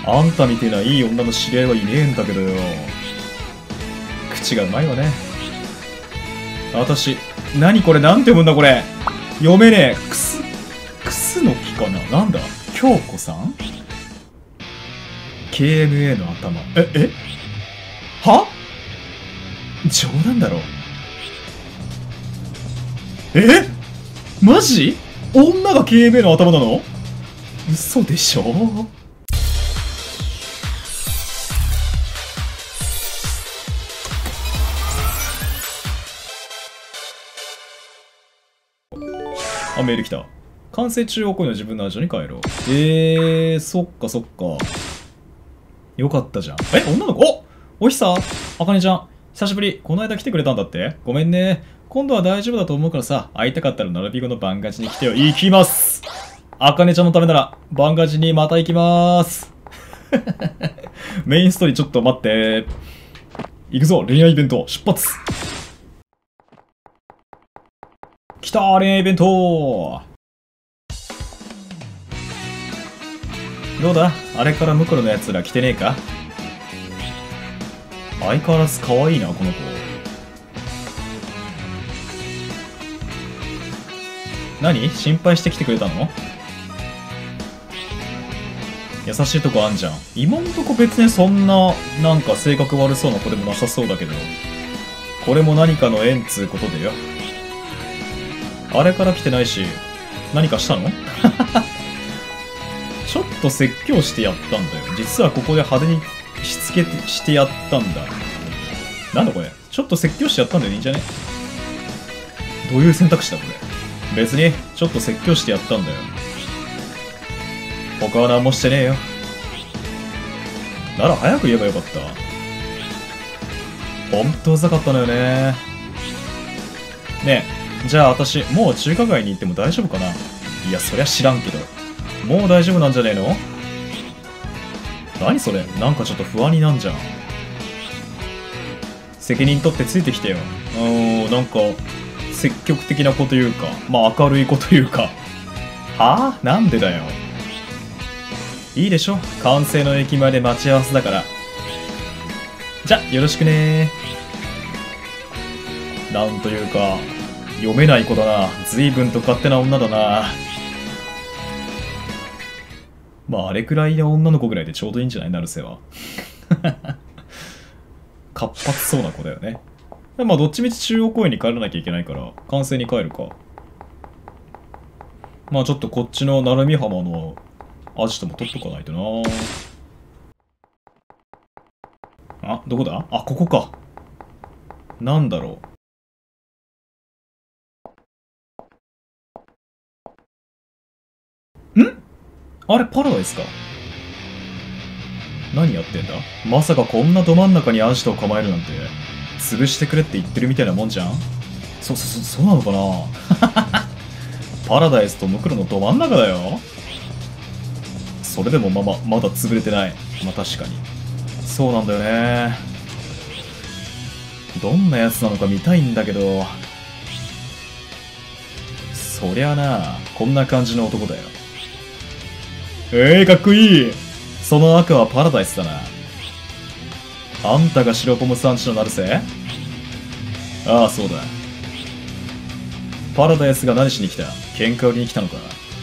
あんたみてえないい女の知り合いはいねえんだけどよ。口がうまいわね。私、何これ、なんて読むんだこれ。読めねえ。クスの木かな。なんだ、京子さん ?KMA の頭。は冗談だろ。マジ？女が KMA の頭なの？嘘でしょ？あ、メール来た。完成中央公園の自分の味に帰ろう。そっかそっか。よかったじゃん。女の子？おひさ、あかねちゃん。久しぶり。この間来てくれたんだって？ごめんね。今度は大丈夫だと思うからさ、会いたかったらナルビゴのバンガジに来てよ。行きます。あかねちゃんのためなら、バンガジにまた行きまーす。メインストーリーちょっと待って。行くぞ、恋愛イベント、出発。来たー、恋愛イベント。どうだ、あれからムクロのやつら来てねえか？相変わらず可愛いな、この子。何？心配してきてくれたの？優しいとこあんじゃん。今んとこ別にそんな、なんか性格悪そうな子でもなさそうだけど。これも何かの縁つうことでよ。あれから来てないし、何かしたの？ちょっと説教してやったんだよ。実はここで派手にしつけしてやったんだ。なんだこれ。ちょっと説教してやったんだよ。いいんじゃね？どういう選択肢だこれ。別に、ちょっと説教してやったんだよ。他は何もしてねえよ。なら早く言えばよかった。ほんとうざかったのよね。ねえ、じゃあ私、もう中華街に行っても大丈夫かな？いや、そりゃ知らんけど。もう大丈夫なんじゃねえの？何それ？なんかちょっと不安になんじゃん。責任取ってついてきてよ。なんか、積極的な子というか、まあ明るい子というか。はぁ？なんでだよ。いいでしょ？完成の駅前で待ち合わせだから。じゃ、よろしくねー。なんというか、読めない子だな。随分と勝手な女だな。まあ、あれくらいの女の子ぐらいでちょうどいいんじゃない？成瀬は。活発そうな子だよね。まあ、どっちみち中央公園に帰らなきゃいけないから、完成に帰るか。まあ、ちょっとこっちの鳴海浜のアジトも取っとかないとな。あ、どこだ？あ、ここか。なんだろう。あれ、パラダイスか。何やってんだ？まさかこんなど真ん中にアジトを構えるなんて、潰してくれって言ってるみたいなもんじゃん？そうなのかな。パラダイスとムクロのど真ん中だよ。それでもまだ潰れてない。まあ確かに。そうなんだよね。どんなやつなのか見たいんだけど。そりゃあな、こんな感じの男だよ。かっこいい。その赤はパラダイスだな。あんたが白ポム産地の成瀬？ああ、そうだ。パラダイスが何しに来た？喧嘩売りに来たのか？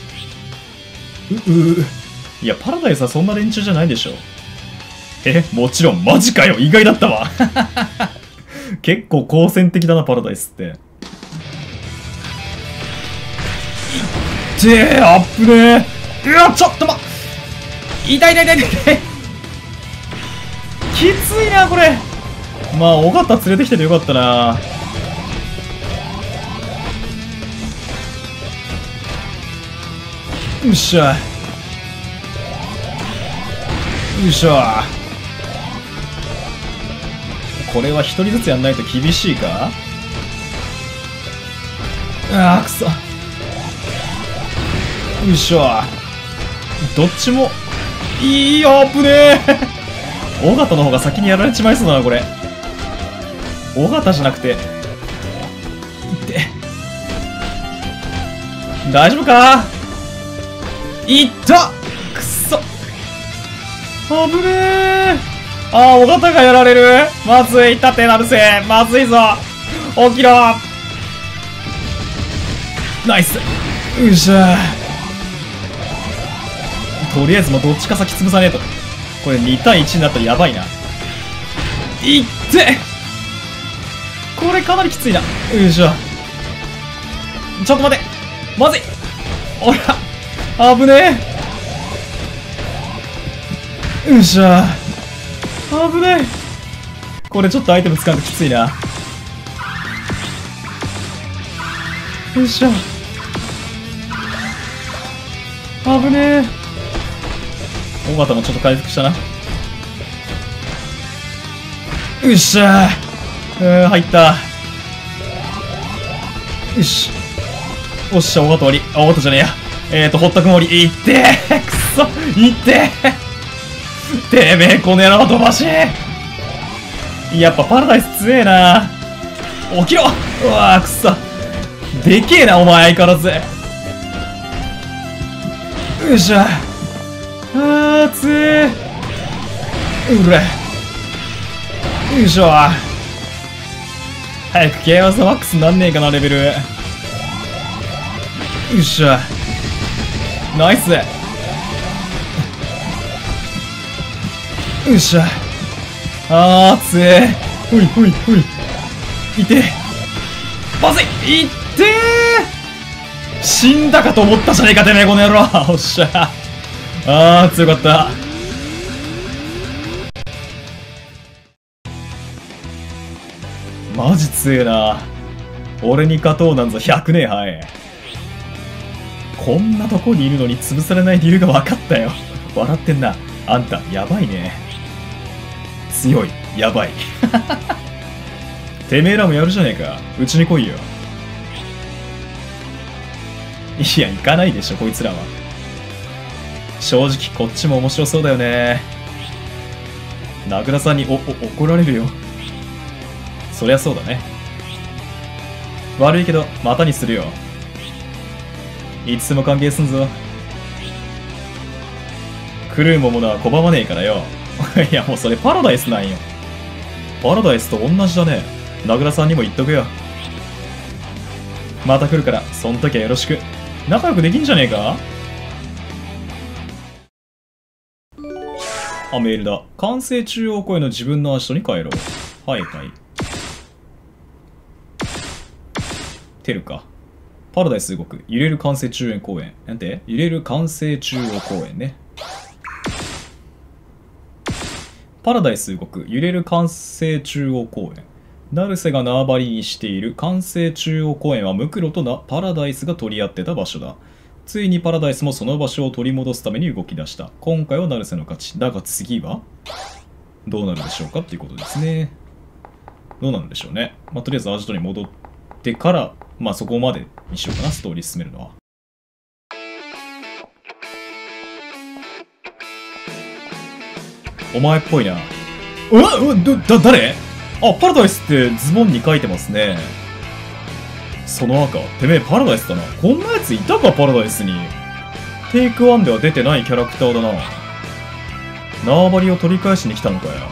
いや、パラダイスはそんな連中じゃないでしょ。もちろん、マジかよ、意外だったわ。結構好戦的だな、パラダイスって。あっぶねえ。うわ、ちょっと痛い。きついな、これ。まあ、尾形連れてきててよかったな。よっしゃ。よいしょ。これは一人ずつやんないと厳しいか？ああ、くそ。よいしょ。どっちもいいよ。あぶねえ。尾形の方が先にやられちまいそうだな、これ。尾形じゃなくて。いって。大丈夫か？いった！くそ。 危ねえ。ああ、尾形がやられる。まずい。立てなるせ。まずいぞ。起きろ。ナイス。よっしゃ。とりあえずもうどっちか先潰さねえと。これ2対1になったらやばいな。いってこれかなりきついな。よいしょ。ちょっと待て。まずい。おら。危ねえ。よいしょ。危ねえ。これちょっとアイテム使うのきついな。よいしょ。危ねえ。尾形もちょっと回復したな。よっしゃー。入った。よし。おっしゃ、尾形終わり。あ、尾形じゃねえや。堀田くん終わり。いってー。くそ。いってー。てめえ、この野郎飛ばし。やっぱパラダイス強えな。起きろ。うわー、くそ。でけえな、お前、相変わらず。よいしょ。あー、強え。うら。よいしょ。早くケアワザマックスなんねえかな、レベル。よいしょ。ナイス。よいしょ。あー、強え。ほいほいほい。いて。まずい。いってー。死んだかと思ったじゃねえか、てめえ、この野郎。おっしゃ。あー、強かった。マジ強えな。俺に勝とうなんぞ100年早い。こんなとこにいるのに潰されない理由が分かったよ。笑ってんな。あんた、やばいね。強い。やばい。てめえらもやるじゃねえか。うちに来いよ。いや、行かないでしょ、こいつらは。正直、こっちも面白そうだよね。名倉さんに怒られるよ。そりゃそうだね。悪いけど、またにするよ。いつでも歓迎すんぞ。狂うものは拒まねえからよ。いや、もうそれパラダイスなんよ。パラダイスと同じだね。名倉さんにも言っとくよ。また来るから、そん時はよろしく。仲良くできんじゃねえか。あ、メールだ。完成中央公園の自分の足とに帰ろう。はいはい。テルか。パラダイス動く。揺れる完成中央公園。なんて揺れる完成中央公園ね。パラダイス動く。揺れる完成中央公園。成瀬が縄張りにしている完成中央公園はムクロとパラダイスが取り合ってた場所だ。ついにパラダイスもその場所を取り戻すために動き出した。今回は成瀬の勝ち。だが次はどうなるでしょうかっていうことですね。どうなるんでしょうね。まあ、とりあえずアジトに戻ってから、まあそこまでにしようかな、ストーリー進めるのは。お前っぽいな。誰？あ、パラダイスってズボンに書いてますね。その赤、てめえパラダイスだな。こんなやついたか、パラダイスに。テイク1では出てないキャラクターだな。縄張りを取り返しに来たのかよ。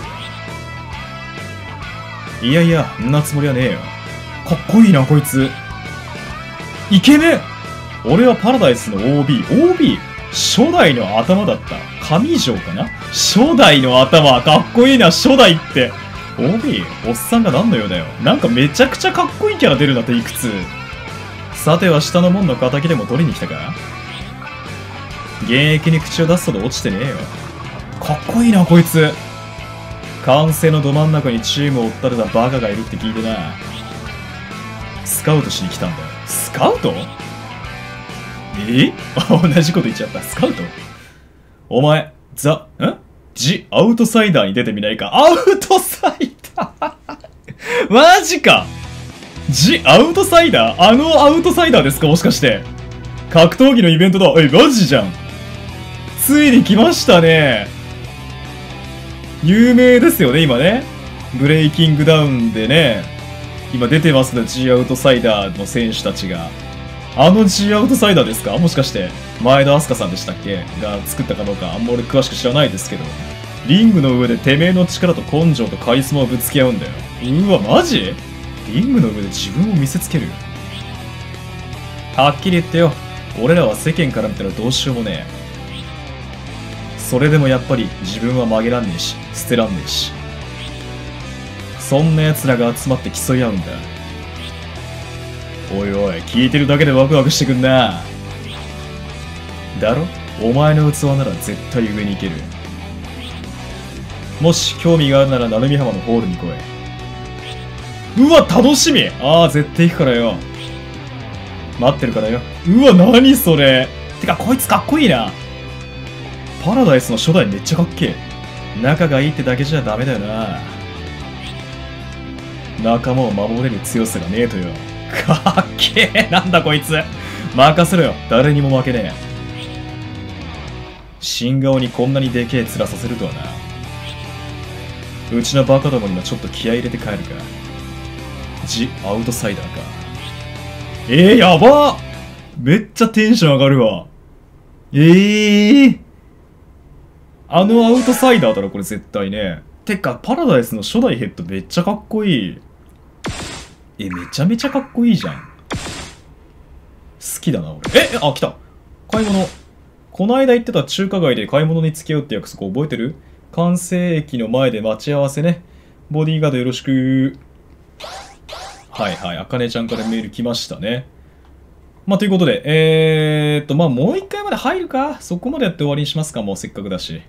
いやいや、んなつもりはねえよ。かっこいいな、こいつ。イケメン。俺はパラダイスの OB。初代の頭だった。上条かな。初代の頭。かっこいいな、初代って。OB？ おっさんが何の用だよ。なんかめちゃくちゃかっこいいキャラ出るなっていくつ。さては下の門の仇でも取りに来たか。現役に口を出すほど落ちてねえよ。かっこいいな、こいつ。完成のど真ん中にチームを追ったれたバカがいるって聞いてな。スカウトしに来たんだよ。スカウト？同じこと言っちゃった。スカウト？お前、ジ・アウトサイダーに出てみないか。アウトサイダーマジか。ジ・アウトサイダー？あのアウトサイダーですか、もしかして。格闘技のイベントだ。マジじゃん。ついに来ましたね。有名ですよね、今ね。ブレイキングダウンでね、今出てますね、G アウトサイダーの選手たちが。 あの G アウトサイダーですか？もしかして、前田明日香さんでしたっけが作ったかどうか、あんま俺詳しく知らないですけど、リングの上でてめえの力と根性とカリスマをぶつけ合うんだよ。うわ、マジ？リングの上で自分を見せつける。はっきり言ってよ、俺らは世間から見たらどうしようもねえ。それでもやっぱり自分は曲げらんねえし、捨てらんねえし。そんな奴らが集まって競い合うんだ。おいおい、聞いてるだけでワクワクしてくんな。だろ？お前の器なら絶対上に行ける。もし興味があるなら鳴海浜のホールに来い。うわ、楽しみ。ああ、絶対行くからよ。待ってるからよ。うわ、何それ。てか、こいつかっこいいな。パラダイスの初代めっちゃかっけえ。仲がいいってだけじゃダメだよな。仲間を守れる強さがねえとよ。かっけえ。なんだこいつ。任せろよ。誰にも負けねえ。新顔にこんなにでけえ面させるとはな。うちのバカどもにもちょっと気合い入れて帰るか。ジ・アウトサイダーか。やばっ。めっちゃテンション上がるわ。あのアウトサイダーだろ、これ絶対ね。てか、パラダイスの初代ヘッドめっちゃかっこいい。めちゃめちゃかっこいいじゃん。好きだな、俺。あ、来た。買い物。この間言ってた中華街で買い物に付き合うって約束覚えてる？完成駅の前で待ち合わせね。ボディーガードよろしく。はいはい、あかねちゃんからメール来ましたね。まあ、ということで、まあ、もう一回まで入るか。そこまでやって終わりにしますか、もうせっかくだし。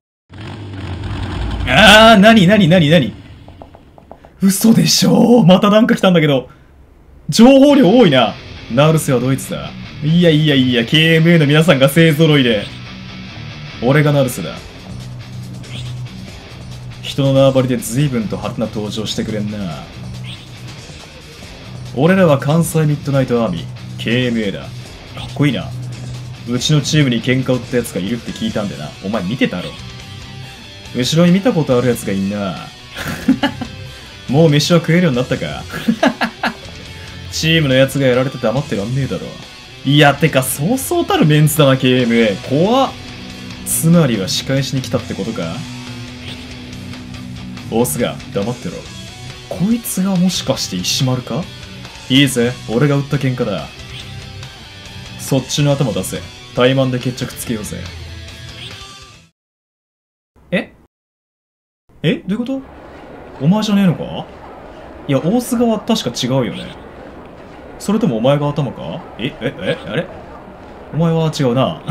なに嘘でしょ。またなんか来たんだけど。情報量多いな。ナルセはドイツだ。いや、KMA の皆さんが勢揃いで。俺がナルセだ。人の縄張りで随分と派手な登場してくれんな。俺らは関西ミッドナイトアーミー、KMA だ。かっこいいな。うちのチームに喧嘩売った奴がいるって聞いたんでな。お前見てたろ。後ろに見たことある奴がいんな。もう飯は食えるようになったか。チームの奴がやられて黙ってらんねえだろ。いや、てか、そうそうたるメンツだな、KMA。怖っ。つまりは仕返しに来たってことか。オスが、黙ってろ。こいつがもしかして石丸か？いいぜ、俺が売った喧嘩だ。そっちの頭出せ。怠慢で決着つけようぜ。どういうこと？お前じゃねえのか？いや、大須側は確か違うよね。それともお前が頭か？あれ？お前は違うな。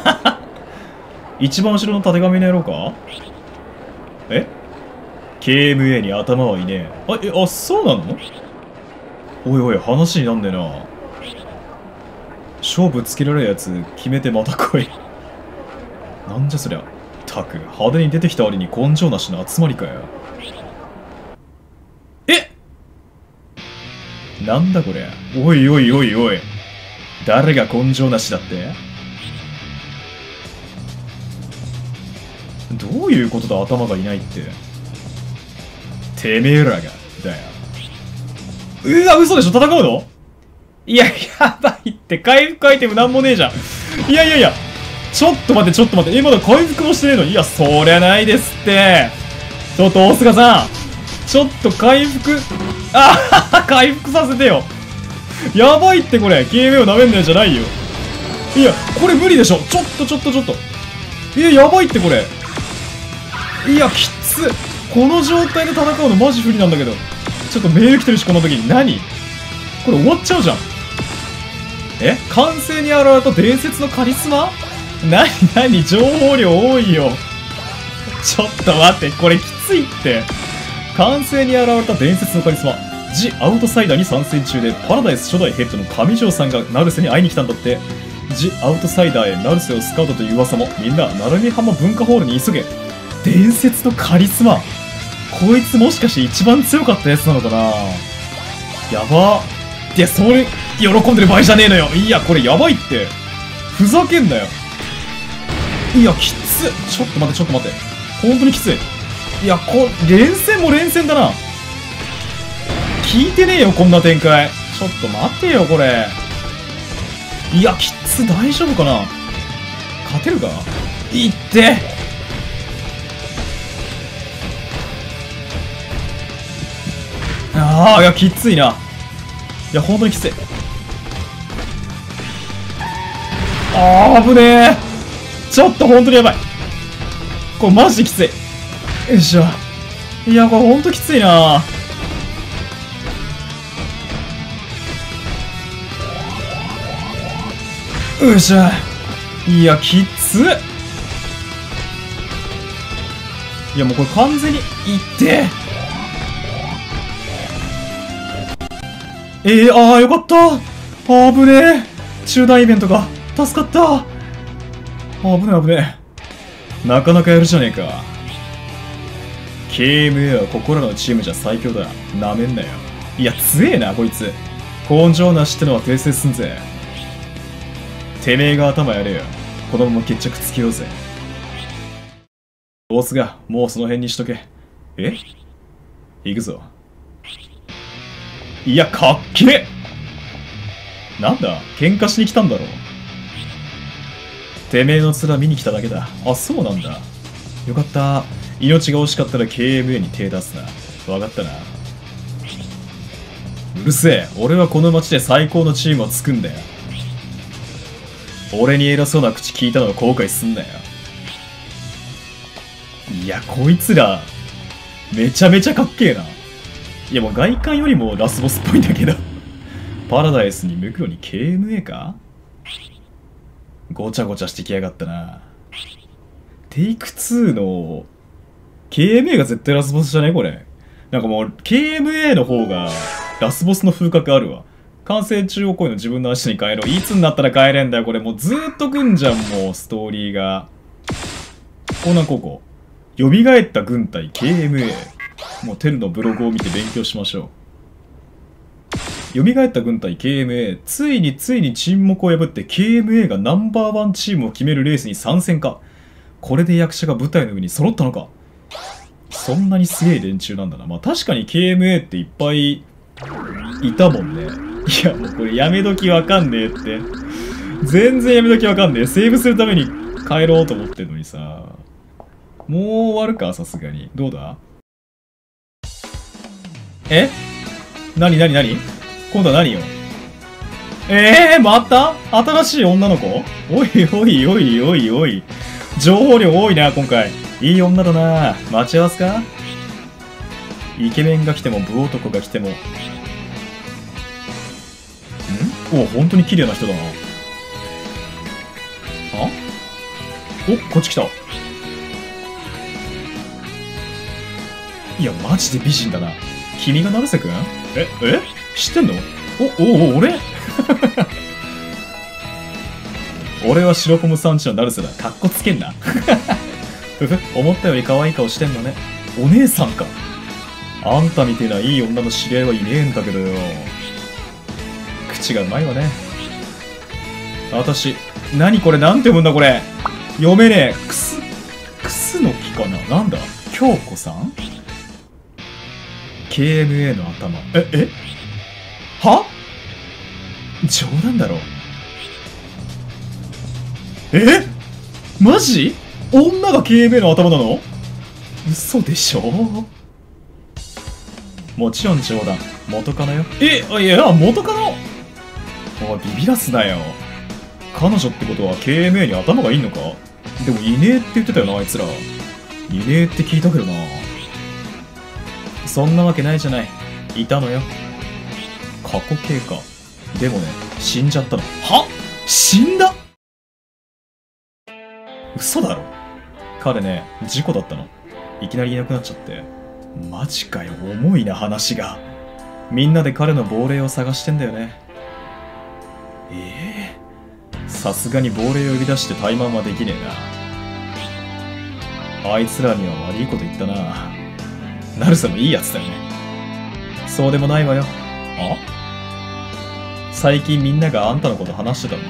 一番後ろの縦紙の野郎か？KMA に頭はいねえ。そうなの？おいおい、話になんねえな。勝負つけられるやつ決めてまた来い。なんじゃそりゃ。たく、派手に出てきた割に根性なしの集まりかよ。なんだこれ。おい。誰が根性なしだって？どういうことだ、頭がいないって。てめえらが、だよ。嘘でしょ？戦うの？いや、やばいって。回復アイテムなんもねえじゃん。いや。ちょっと待って。まだ回復もしてねえのに。いや、そりゃないですって。ちょっと、大菅さん。ちょっと回復。回復させてよ。やばいってこれ。KMA を舐めんのやじゃないよ。いや、これ無理でしょ。ちょっと。やばいってこれ。いや、きつ。この状態で戦うのマジ不利なんだけど。ちょっとメール来てるし、この時に。何？これ終わっちゃうじゃん。完成に現れた伝説のカリスマ？何情報量多いよ。ちょっと待って、これきついって。完成に現れた伝説のカリスマ、ジ・アウトサイダーに参戦中で、パラダイス初代ヘッドの上条さんがナルセに会いに来たんだって。ジ・アウトサイダーへナルセをスカウトという噂も、みんな鳴海浜文化ホールに急げ。伝説のカリスマ。こいつもしかして一番強かったやつなのかな。やば。いや、それ、喜んでる場合じゃねえのよ。いや、これやばいって。ふざけんなよ。いや、きつ。ちょっと待って。本当にきつい。いや、連戦も連戦だな。聞いてねえよ、こんな展開。ちょっと待てよ、これ。 いや、キッズ大丈夫かな。勝てるか。いってああ、いや、きついな。いや、本当にきつい。ああ、危ねえ。ちょっと本当にやばい。これマジできつい。よいしょ。いや、これ本当きついな。よいしょ。いや、きつっ。いや、もうこれ完全にいってああ、よかった。危ねえ。中断イベントか。助かった。危ねえ危ねえ。なかなかやるじゃねえか。KMA はここらのチームじゃ最強だ。なめんなよ。いや、強えな、こいつ。根性なしってのは訂正すんぜ。てめえが頭やれよ。このまま決着つけようぜ。ボスが、もうその辺にしとけ。行くぞ。いや、かっけえ。なんだ、喧嘩しに来たんだろう。てめえの面見に来ただけだ。あ、そうなんだ。よかった。命が惜しかったら KMA に手出すな。わかったな。うるせえ。俺はこの街で最高のチームを作んだよ。俺に偉そうな口聞いたのを後悔すんなよ。いや、こいつら、めちゃめちゃかっけえな。いや、もう外観よりもラスボスっぽいんだけど。パラダイスにムクロに KMA か。ごちゃごちゃしてきやがったな。テイク2の KMA が絶対ラスボスじゃねこれ。なんかもう KMA の方がラスボスの風格あるわ。完成中をこういうの自分の足に変えろ。いつになったら帰れんだよこれ。もうずーっとくんじゃんもうストーリーが。江南高校。蘇った軍隊 KMA。もうテルのブログを見て勉強しましょう。蘇った軍隊 KMA。ついに沈黙を破って KMA がナンバーワンチームを決めるレースに参戦か。これで役者が舞台の上に揃ったのか。そんなにすげえ連中なんだな。まあ確かに KMA っていっぱいいたもんね。いやもうこれやめ時わかんねえって。全然やめ時わかんねえ。セーブするために帰ろうと思ってんのにさ。もう終わるかさすがに。どうだ。何今度は何よ。また新しい女の子。おいおいおいおいおい。情報量多いな今回。いい女だな。待ち合わせか。イケメンが来ても武男が来ても。お、本当に綺麗な人だな。お、こっち来た。いや、マジで美人だな。君が成瀬くん？知ってんの？俺俺は白ポムさんちの成瀬だ。かっこつけんな。ふふ、思ったより可愛い顔してんのね。お姉さんか。あんたみてえないい女の知り合いはいねえんだけどよ。口がうまいわね。私、何これなんて読むんだこれ。読めねえ。クスの木かな。なんだ京子さん？ KMA の頭。は？冗談だろ。マジ？女が KMA の頭なの？嘘でしょ？もちろん冗談。元カノよ。いや、元カノ？おい、ビビらすなよ。彼女ってことは KMA に頭がいんのか？でもいねえって言ってたよな、あいつら。いねえって聞いたけどな。そんなわけないじゃない。いたのよ。過去形か。でもね、死んじゃったの。は？死んだ？嘘だろ。彼ね、事故だったの。いきなりいなくなっちゃって。マジかよ、重いな話が。みんなで彼の亡霊を探してんだよね。さすがに亡霊を呼び出して怠慢はできねえな。あいつらには悪いこと言ったな。成瀬もいいやつだよね。そうでもないわよ。最近みんながあんたのこと話してたの。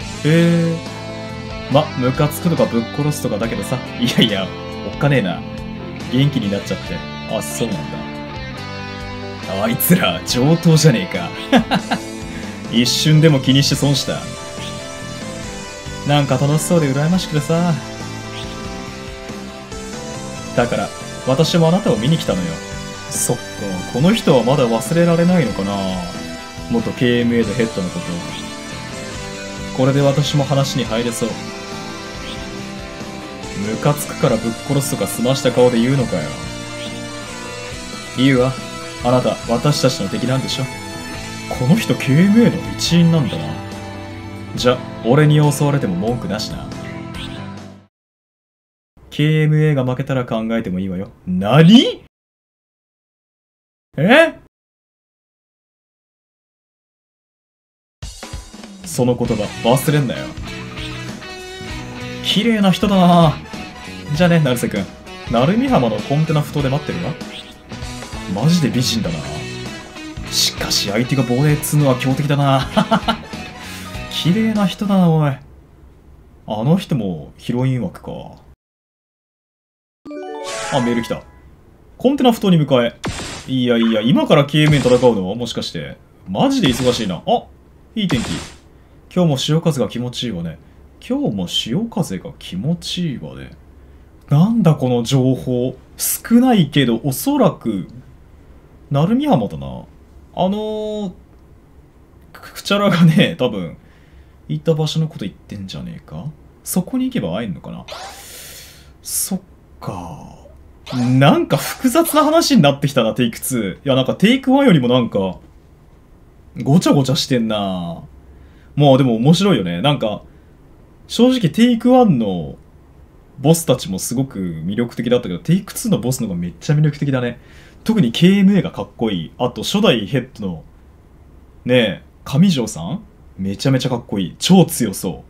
ムカつくとかぶっ殺すとかだけどさ。いや、おっかねえな。元気になっちゃって。あ、そうなんだ。あいつら上等じゃねえか。一瞬でも気にして損した。 なんか楽しそうで羨ましくてさ。だから、私もあなたを見に来たのよ。そっか、この人はまだ忘れられないのかな。元 KMA のヘッドのこと。これで私も話に入れそう。ムカつくからぶっ殺すとか済ました顔で言うのかよ。いいわ。あなた、私たちの敵なんでしょ。この人 KMA の一員なんだな。じゃ、俺に襲われても文句なしな。KMA が負けたら考えてもいいわよ。何？その言葉忘れんなよ。綺麗な人だな。じゃあね、成瀬くん。鳴海浜のコンテナ埠頭で待ってるわ。マジで美人だな。しかし相手が亡霊っつうのは強敵だな。綺麗な人だな、おい。あの人もヒロイン枠か。あ、メール来た。コンテナ埠頭に迎え。いやいや、今から KMA 戦うの？もしかして。マジで忙しいな。あ、いい天気。今日も潮風が気持ちいいわね。今日も潮風が気持ちいいわね。なんだこの情報。少ないけど、おそらく、鳴海浜だな。くちゃらがね、多分、行った場所のこと言ってんじゃねえか。そこに行けば会えんのかな。そっか。なんか複雑な話になってきたな、テイク2。いや、なんかテイク1よりもなんか、ごちゃごちゃしてんな。もうでも面白いよね。なんか、正直テイク1のボスたちもすごく魅力的だったけど、テイク2のボスの方がめっちゃ魅力的だね。特に KMA がかっこいい。あと初代ヘッドの、ねえ、上条さんめちゃめちゃかっこいい。超強そう。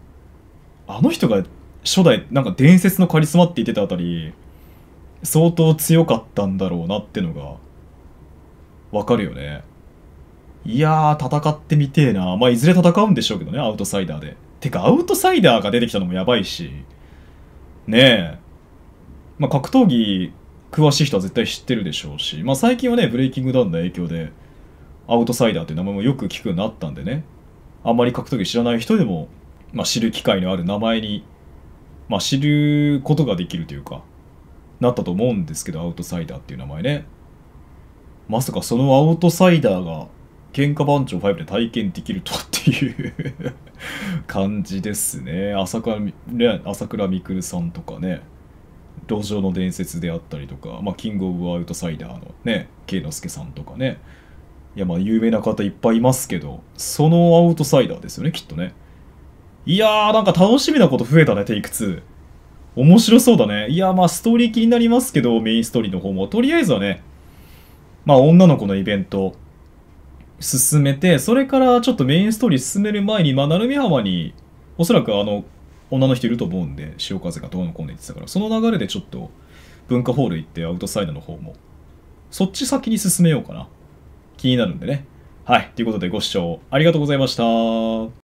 あの人が初代、なんか伝説のカリスマって言ってたあたり、相当強かったんだろうなってのが、わかるよね。いやー、戦ってみてえな。まあ、いずれ戦うんでしょうけどね、アウトサイダーで。てか、アウトサイダーが出てきたのもやばいし。ねえ。まあ、格闘技詳しい人は絶対知ってるでしょうし。まあ、最近はね、ブレイキングダウンの影響で、アウトサイダーっていう名前もよく聞くようになったんでね。あんまり格闘技知らない人でも、まあ、知る機会のある名前に、まあ、知ることができるというか、なったと思うんですけど、アウトサイダーっていう名前ね。まさかそのアウトサイダーが、喧嘩番長5で体験できるとはっていう感じですね。朝倉未来さんとかね、路上の伝説であったりとか、まあ、キングオブアウトサイダーのね、慶之助さんとかね。いや、まあ、有名な方いっぱいいますけど、そのアウトサイダーですよね、きっとね。いやー、なんか楽しみなこと増えたね、テイク2。面白そうだね。いや、まあ、ストーリー気になりますけど、メインストーリーの方も。とりあえずはね、まあ、女の子のイベント、進めて、それからちょっとメインストーリー進める前に、まあ、鳴海浜に、おそらく女の人いると思うんで、潮風がどうのこうの言ってたから、その流れでちょっと、文化ホール行ってアウトサイドの方も、そっち先に進めようかな。気になるんでね。はい。ということでご視聴ありがとうございました。